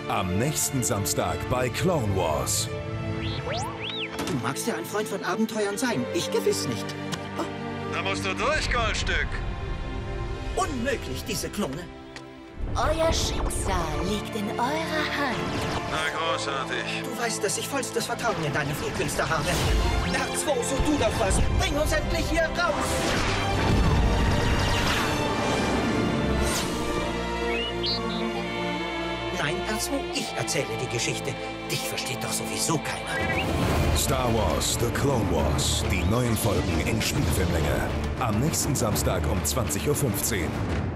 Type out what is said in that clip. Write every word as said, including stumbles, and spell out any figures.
Am nächsten Samstag bei Clone Wars. Du magst ja ein Freund von Abenteuern sein. Ich gewiss nicht. Oh. Da musst du durch, Goldstück. Unmöglich, diese Klone. Euer Schicksal liegt in eurer Hand. Na, großartig. Du weißt, dass ich vollstes Vertrauen in deine Flugkünste habe. R zwei, so tu doch was. Bring uns endlich hier raus. Nein, R zwei, ich erzähle die Geschichte. Dich versteht doch sowieso keiner. Star Wars The Clone Wars. Die neuen Folgen in Spielfilmlänge. Am nächsten Samstag um zwanzig Uhr fünfzehn.